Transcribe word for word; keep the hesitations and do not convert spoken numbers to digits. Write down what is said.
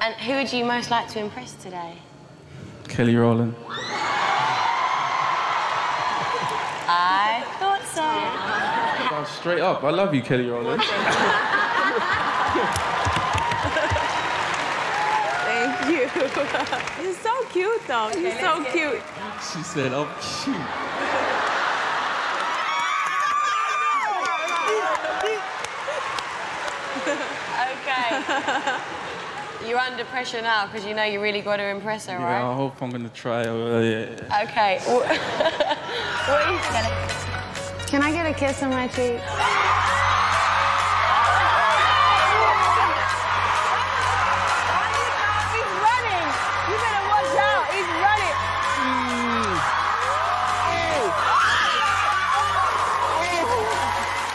And who would you most like to impress today? Kelly Rowland. I thought so. Oh, straight up, I love you, Kelly Rowland. Thank you. You're so cute, though. You're so cute. She said, I'm cute. Okay. You're under pressure now because you know you really got to impress her, Yeah, right? I hope I'm gonna try. Uh, yeah. Okay. What are you... Can I get a kiss on my cheek?